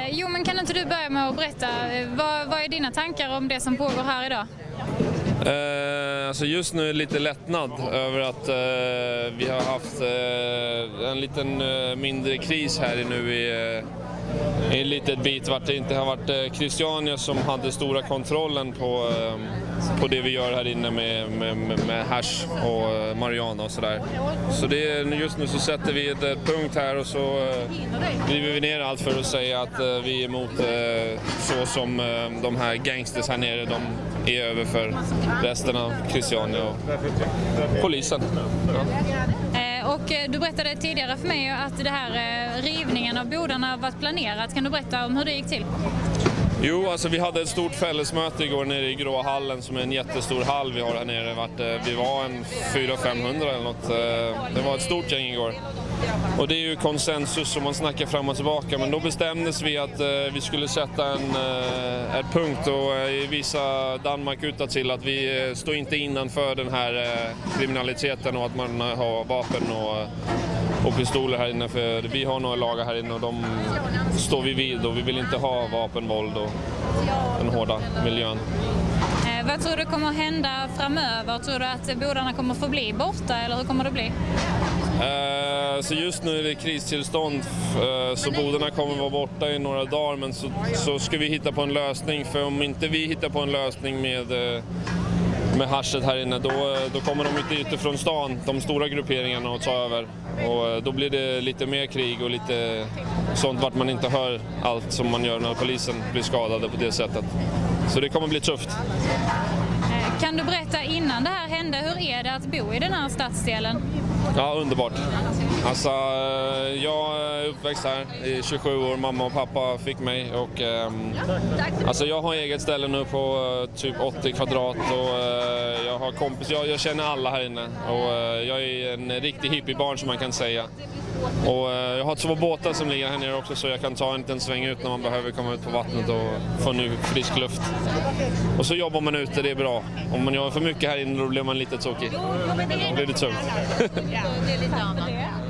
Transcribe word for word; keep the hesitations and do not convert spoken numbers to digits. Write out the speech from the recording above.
Jo, men kan inte du börja med att berätta, vad, vad är dina tankar om det som pågår här idag? Eh, alltså just nu är det lite lättnad över att eh, vi har haft eh, en liten eh, mindre kris här nu i, eh, i en liten bit vart det inte har varit eh, Christiania som hade stora kontrollen på, eh, på det vi gör här inne med, med, med hash och eh, marijuana och sådär. Så det, just nu så sätter vi ett, ett punkt här och så eh, driver vi ner allt för att säga att eh, vi är emot eh, så som eh, de här gangsters här nere, de är över för resten av Christiania och polisen. Ja. Och du berättade tidigare för mig att det här rivningen av bodarna har varit planerat. Kan du berätta om hur det gick till? Jo, alltså vi hade ett stort fällesmöte igår nere i Gråa hallen som är en jättestor hall vi har här nere. Vi var en fyra femhundra eller något. Det var ett stort gäng igår. Och det är ju konsensus som man snackar fram och tillbaka, men då bestämdes vi att eh, vi skulle sätta en eh, ett punkt och eh, visa Danmark utåt till att vi eh, står inte innanför den här eh, kriminaliteten och att man eh, har vapen och, och pistoler här inne, för vi har några lagar här inne och de står vi vid och vi vill inte ha vapenvåld och den hårda miljön. Eh, vad tror du kommer att hända framöver? Tror du att bodarna kommer att få bli borta eller hur kommer det bli? Uh, så just nu är det kristillstånd, uh, så bodarna kommer vara borta i några dagar, men så, så ska vi hitta på en lösning, för om inte vi hittar på en lösning med, uh, med haschet här inne, då, då kommer de inte utifrån stan, de stora grupperingarna, att ta över. Och uh, då blir det lite mer krig och lite sånt vart man inte hör allt som man gör när polisen blir skadade på det sättet. Så det kommer bli tufft. Kan du berätta innan det här hände, hur är det att bo i den här stadsdelen? Ja, underbart. Alltså, jag är uppväxt här i tjugosju år, mamma och pappa fick mig och eh, alltså jag har eget ställe nu på typ åttio kvadrat och eh, jag har kompis, jag, jag känner alla här inne och eh, jag är en riktig hippiebarn som man kan säga. Och eh, jag har två båtar som ligger här nere också, så jag kan ta en liten sväng ut när man behöver komma ut på vattnet och få ny frisk luft. Och så jobbar man ute, det är bra. Om man gör för mycket här inne då blir man lite tokig. Då blir det tungt. Ja, det är lite annat.